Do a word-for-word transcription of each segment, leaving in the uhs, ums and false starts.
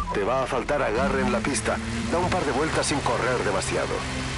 Te va a faltar agarre en la pista. Da un par de vueltas sin correr demasiado.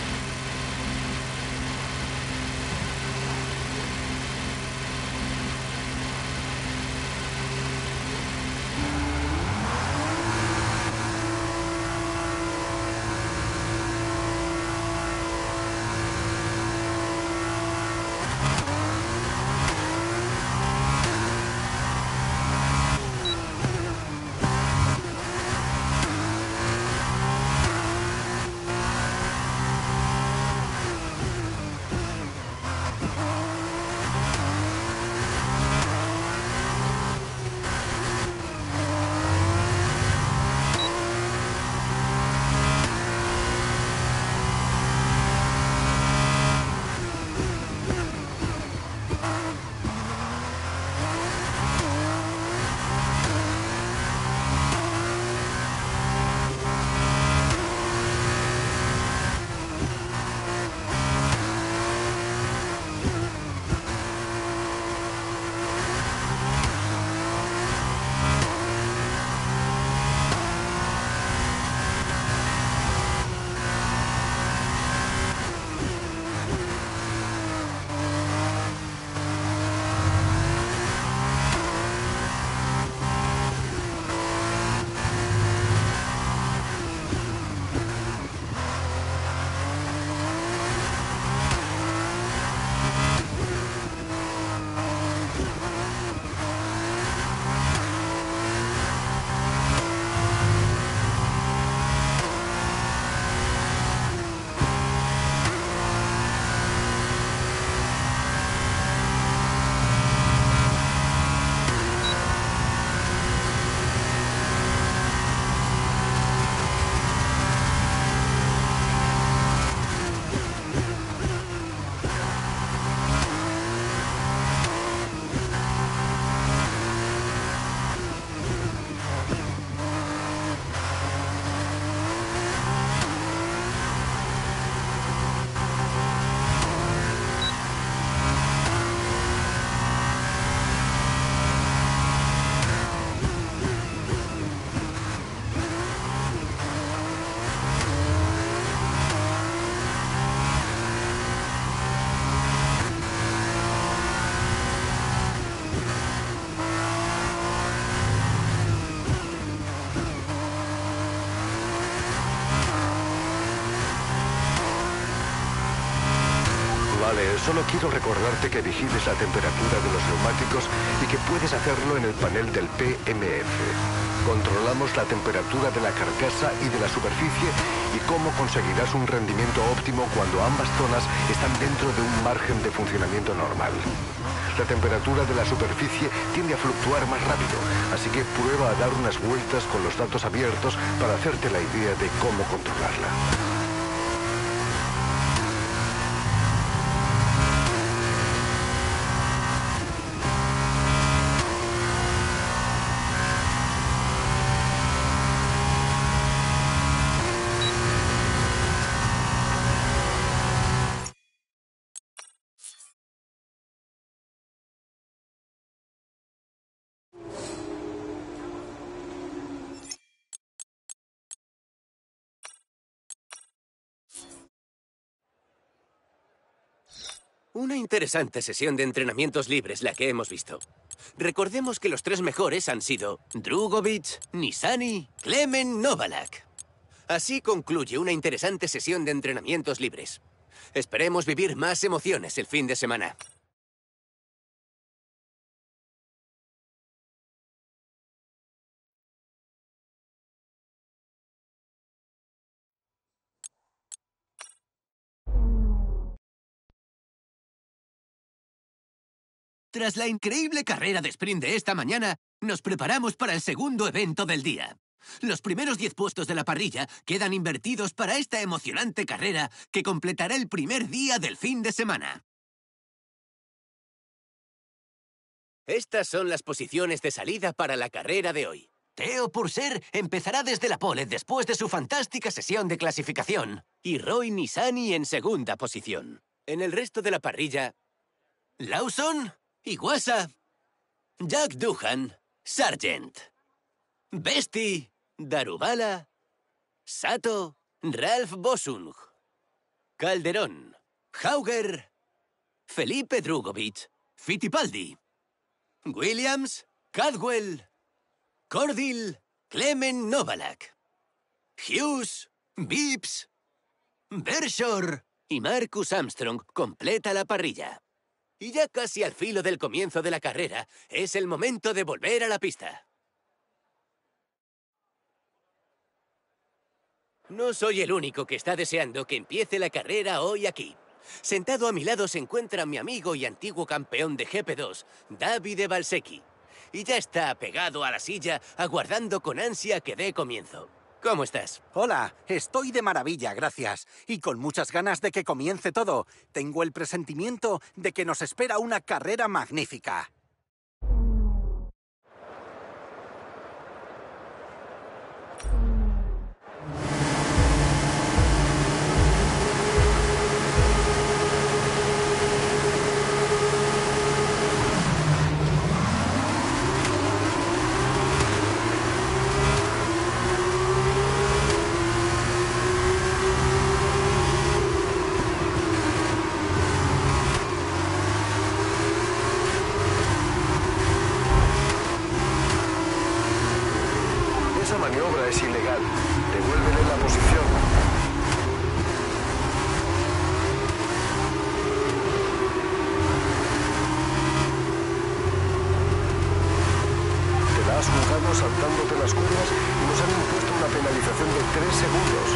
Vale, solo quiero recordarte que vigiles la temperatura de los neumáticos y que puedes hacerlo en el panel del P M F. Controlamos la temperatura de la carcasa y de la superficie y cómo conseguirás un rendimiento óptimo cuando ambas zonas están dentro de un margen de funcionamiento normal. La temperatura de la superficie tiende a fluctuar más rápido, así que prueba a dar unas vueltas con los datos abiertos para hacerte la idea de cómo controlarla. Una interesante sesión de entrenamientos libres la que hemos visto. Recordemos que los tres mejores han sido Drugovich, Nissany, Klemen Novalak. Así concluye una interesante sesión de entrenamientos libres. Esperemos vivir más emociones el fin de semana. Tras la increíble carrera de sprint de esta mañana, nos preparamos para el segundo evento del día. Los primeros diez puestos de la parrilla quedan invertidos para esta emocionante carrera que completará el primer día del fin de semana. Estas son las posiciones de salida para la carrera de hoy. Theo Purser empezará desde la pole después de su fantástica sesión de clasificación. Y Roy Nissany en segunda posición. En el resto de la parrilla, Lawson, Iwasa, Jack Doohan, Sargent, Bestie Darubala, Sato, Ralph Bosung, Calderón, Hauger, Felipe Drugovich, Fittipaldi, Williams, Cadwell, Cordil, Clement Novalak, Hughes, Bibbs, Bershore y Marcus Armstrong completa la parrilla. Y ya casi al filo del comienzo de la carrera, es el momento de volver a la pista. No soy el único que está deseando que empiece la carrera hoy aquí. Sentado a mi lado se encuentra mi amigo y antiguo campeón de G P dos, Davide Valsecchi. Y ya está pegado a la silla, aguardando con ansia que dé comienzo. ¿Cómo estás? Hola, estoy de maravilla, gracias. Y con muchas ganas de que comience todo. Tengo el presentimiento de que nos espera una carrera magnífica. Esa maniobra es ilegal. Devuélvele la posición. Te la has jugado saltándote las curvas y nos han impuesto una penalización de tres segundos.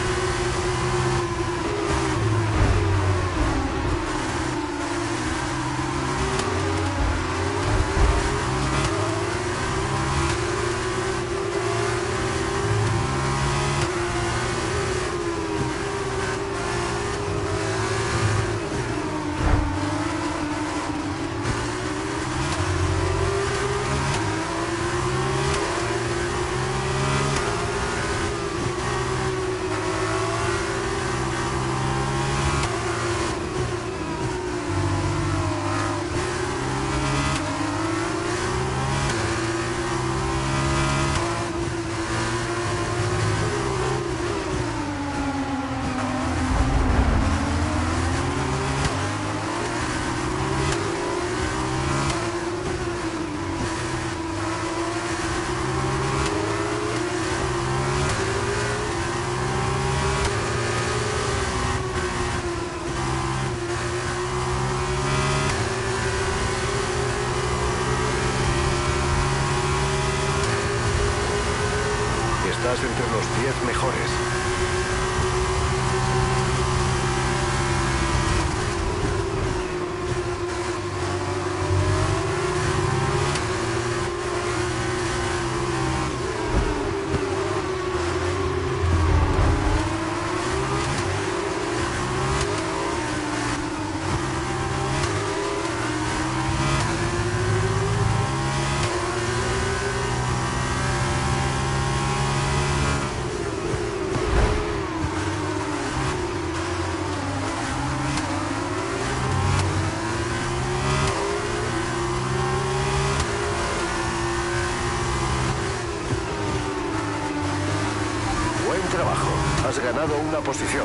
Estás entre los diez mejores. Buen trabajo. Has ganado una posición.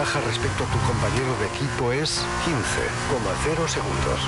ventaja respecto a tu compañero de equipo es quince coma cero segundos.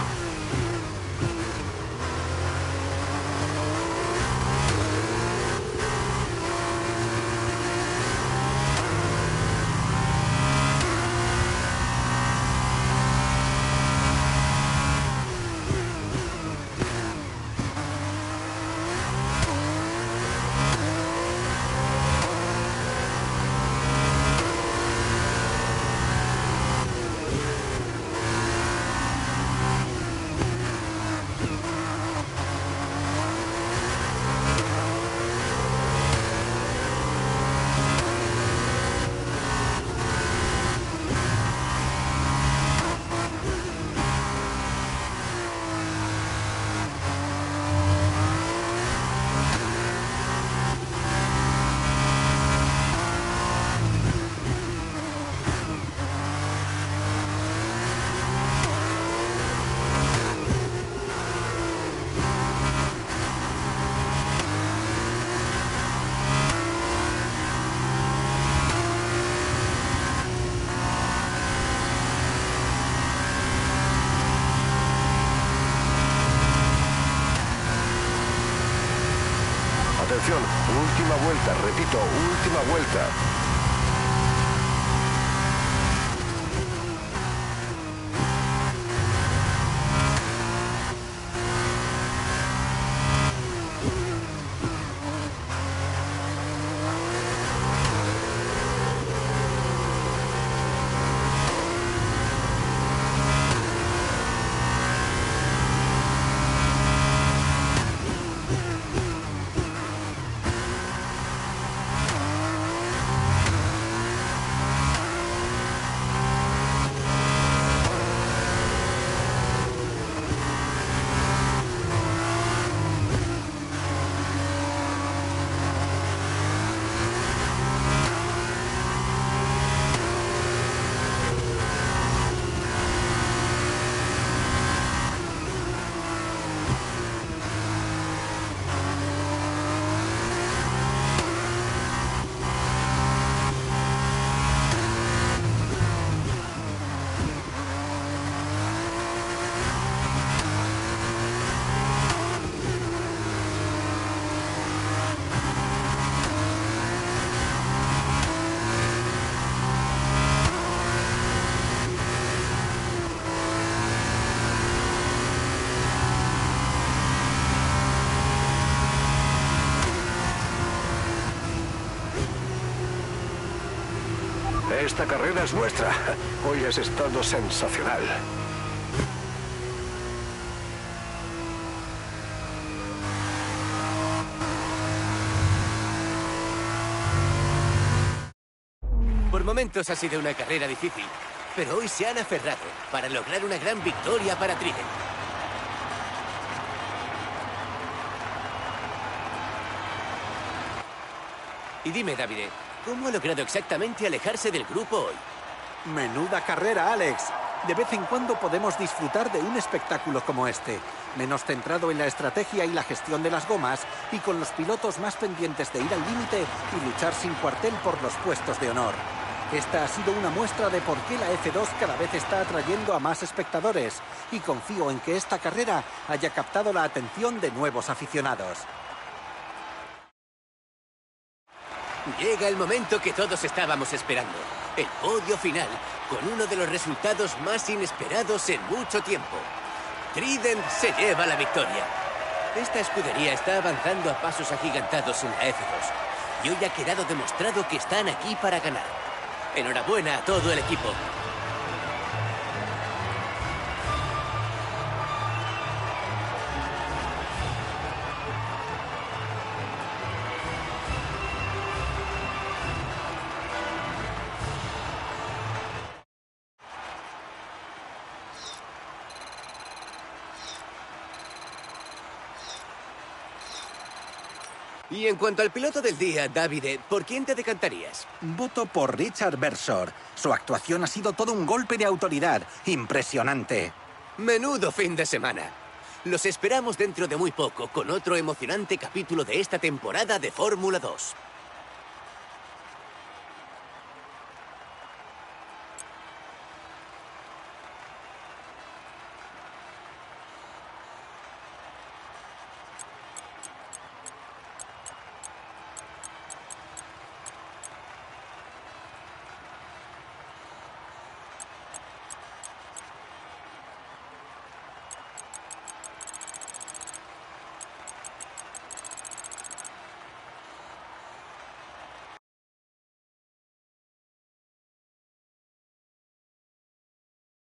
Atención, última vuelta, repito, última vuelta. Esta carrera es nuestra. Hoy has estado sensacional. Por momentos ha sido una carrera difícil, pero hoy se han aferrado para lograr una gran victoria para Trident. Y dime, David, ¿cómo ha logrado exactamente alejarse del grupo hoy? Menuda carrera, Alex. De vez en cuando podemos disfrutar de un espectáculo como este, menos centrado en la estrategia y la gestión de las gomas y con los pilotos más pendientes de ir al límite y luchar sin cuartel por los puestos de honor. Esta ha sido una muestra de por qué la F dos cada vez está atrayendo a más espectadores y confío en que esta carrera haya captado la atención de nuevos aficionados. Llega el momento que todos estábamos esperando. El podio final, con uno de los resultados más inesperados en mucho tiempo. Trident se lleva la victoria. Esta escudería está avanzando a pasos agigantados en la F dos. Y hoy ha quedado demostrado que están aquí para ganar. Enhorabuena a todo el equipo. Y en cuanto al piloto del día, David, ¿por quién te decantarías? Voto por Richard Bersor. Su actuación ha sido todo un golpe de autoridad. Impresionante. Menudo fin de semana. Los esperamos dentro de muy poco con otro emocionante capítulo de esta temporada de Fórmula dos.